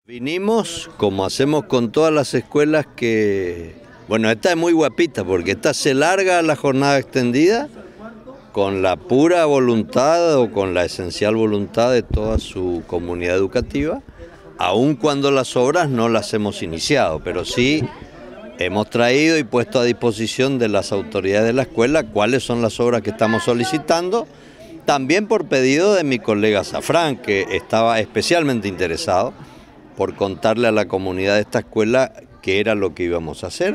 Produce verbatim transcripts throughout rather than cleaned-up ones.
Vinimos, como hacemos con todas las escuelas que... Bueno, esta es muy guapita porque esta se larga la jornada extendida con la pura voluntad o con la esencial voluntad de toda su comunidad educativa, aun cuando las obras no las hemos iniciado, pero sí hemos traído y puesto a disposición de las autoridades de la escuela cuáles son las obras que estamos solicitando, también por pedido de mi colega Zafrán, que estaba especialmente interesado por contarle a la comunidad de esta escuela qué era lo que íbamos a hacer.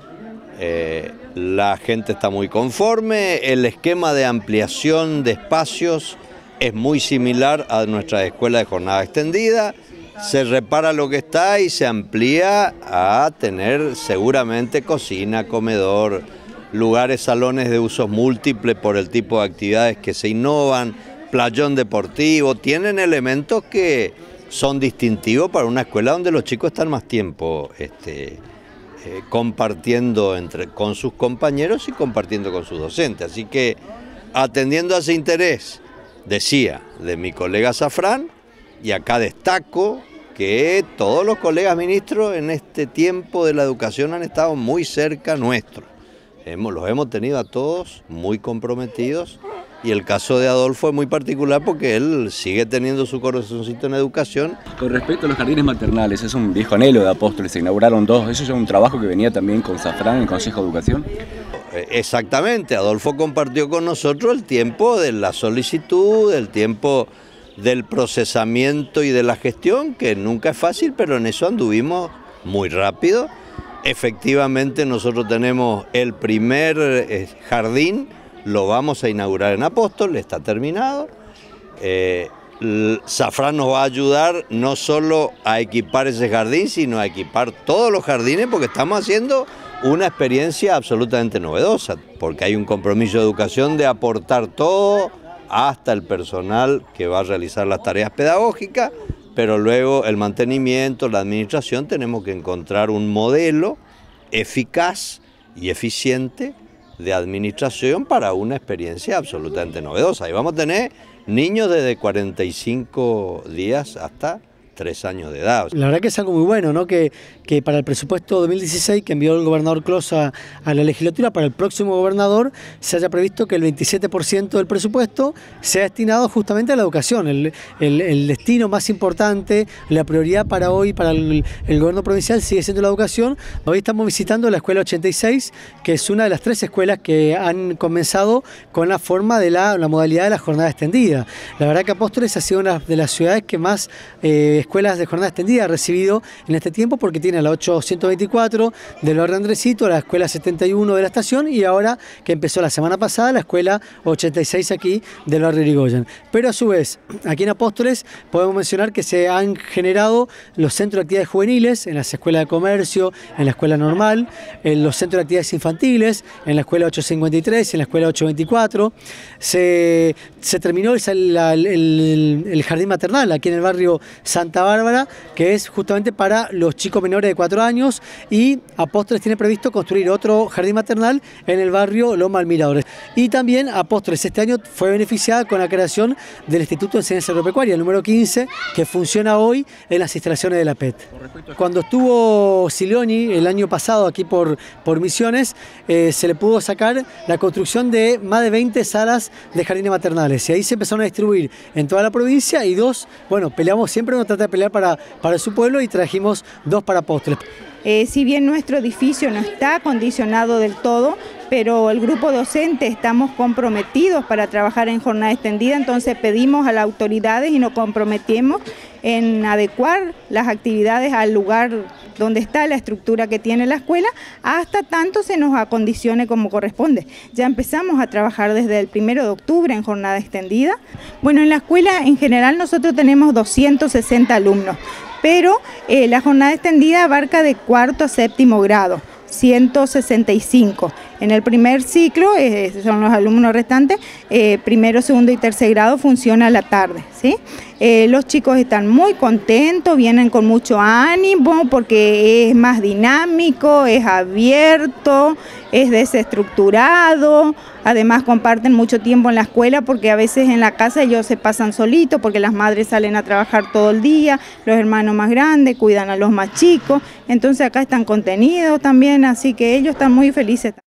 Eh, la gente está muy conforme, el esquema de ampliación de espacios es muy similar a nuestra escuela de jornada extendida, se repara lo que está y se amplía a tener seguramente cocina, comedor, lugares, salones de usos múltiples por el tipo de actividades que se innovan, playón deportivo, tienen elementos que son distintivos para una escuela donde los chicos están más tiempo este, eh, compartiendo entre, con sus compañeros y compartiendo con sus docentes. Así que, atendiendo a ese interés, decía, de mi colega Zafrán, y acá destaco que todos los colegas ministros en este tiempo de la educación han estado muy cerca nuestro. Hemos, los hemos tenido a todos muy comprometidos. Y el caso de Adolfo es muy particular porque él sigue teniendo su corazoncito en educación. Con respecto a los jardines maternales, es un viejo anhelo de Apóstoles, se inauguraron dos, ¿eso es un trabajo que venía también con Zafrán en el Consejo de Educación? Exactamente, Adolfo compartió con nosotros el tiempo de la solicitud, el tiempo del procesamiento y de la gestión, que nunca es fácil, pero en eso anduvimos muy rápido. Efectivamente nosotros tenemos el primer jardín, lo vamos a inaugurar en Apóstoles, está terminado. Eh, Zafrán nos va a ayudar no solo a equipar ese jardín, sino a equipar todos los jardines, porque estamos haciendo una experiencia absolutamente novedosa, porque hay un compromiso de educación de aportar todo, hasta el personal que va a realizar las tareas pedagógicas, pero luego el mantenimiento, la administración, tenemos que encontrar un modelo eficaz y eficiente de administración para una experiencia absolutamente novedosa. Y vamos a tener niños desde cuarenta y cinco días hasta tres años de edad. La verdad que es algo muy bueno, ¿no? Que, que para el presupuesto dos mil dieciséis que envió el gobernador Closa a la legislatura, para el próximo gobernador se haya previsto que el veintisiete por ciento del presupuesto sea destinado justamente a la educación. El, el, el destino más importante, la prioridad para hoy, para el, el gobierno provincial sigue siendo la educación. Hoy estamos visitando la escuela ochenta y seis, que es una de las tres escuelas que han comenzado con la forma de la, la modalidad de la jornada extendida. La verdad que Apóstoles ha sido una de las ciudades que más eh, escuelas de jornada extendida ha recibido en este tiempo, porque tiene la ochocientos veinticuatro del barrio Andresito, la escuela setenta y uno de la estación y ahora que empezó la semana pasada la escuela ochenta y seis aquí del barrio Irigoyen. Pero a su vez, aquí en Apóstoles podemos mencionar que se han generado los centros de actividades juveniles en las escuelas de comercio, en la escuela normal, en los centros de actividades infantiles, en la escuela ochocientos cincuenta y tres, en la escuela ochocientos veinticuatro. Se, se terminó el, el, el, el jardín maternal aquí en el barrio Santa Bárbara, que es justamente para los chicos menores de cuatro años, y Apóstoles tiene previsto construir otro jardín maternal en el barrio Loma Almiradores. Y también Apóstoles este año fue beneficiada con la creación del Instituto de Enseñanza Agropecuaria, el número quince, que funciona hoy en las instalaciones de la P E T. Cuando estuvo Silioni el año pasado aquí por, por Misiones, eh, se le pudo sacar la construcción de más de veinte salas de jardines maternales, y ahí se empezaron a distribuir en toda la provincia, y dos, bueno, peleamos siempre, uno trata de pelear para, para su pueblo, y trajimos dos para Apóstoles. Eh, si bien nuestro edificio no está acondicionado del todo, pero el grupo docente estamos comprometidos para trabajar en jornada extendida, entonces pedimos a las autoridades y nos comprometimos en adecuar las actividades al lugar donde está la estructura que tiene la escuela, hasta tanto se nos acondicione como corresponde. Ya empezamos a trabajar desde el primero de octubre en jornada extendida. Bueno, en la escuela en general nosotros tenemos doscientos sesenta alumnos, pero eh, la jornada extendida abarca de cuarto a séptimo grado. ciento sesenta y cinco. En el primer ciclo, eh, son los alumnos restantes, eh, primero, segundo y tercer grado funciona a la tarde, ¿sí? Eh, los chicos están muy contentos, vienen con mucho ánimo porque es más dinámico, es abierto, es desestructurado, además comparten mucho tiempo en la escuela porque a veces en la casa ellos se pasan solitos porque las madres salen a trabajar todo el día, los hermanos más grandes cuidan a los más chicos, entonces acá están contenidos también, así que ellos están muy felices.